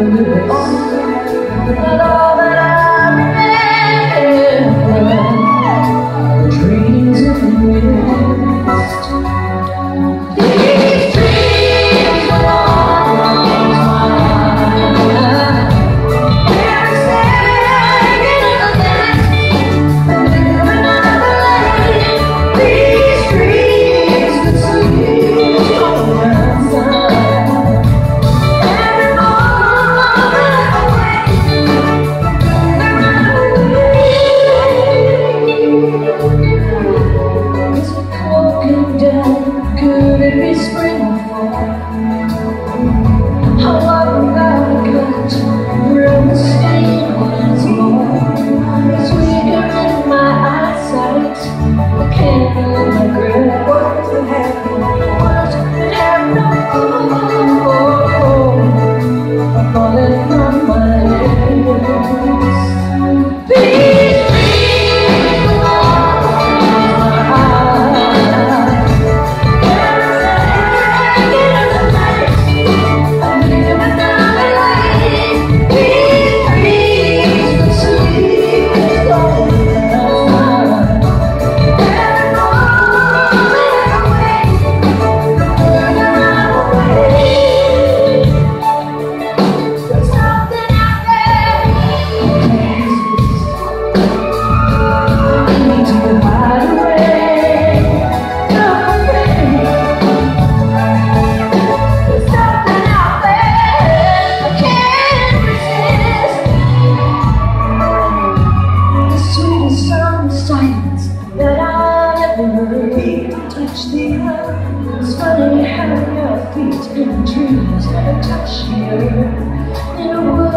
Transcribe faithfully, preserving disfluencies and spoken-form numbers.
but all that I remember, dreams of the mist. These dreams are all my life. They're singing in the night, living another life. These dreams could sleep on the outside. Every moment I wake, they run away. Is it cold and dead? Could it be spring or fall? How long without a cut from the stain once more? It's weaker in my eyesight. I can't regret what would happen, what would happen. I'm falling from my lips. These dreams are my eyes. Silence that I ever heard. Touch the earth. It's funny how your feet in dreams never touch the earth. In a world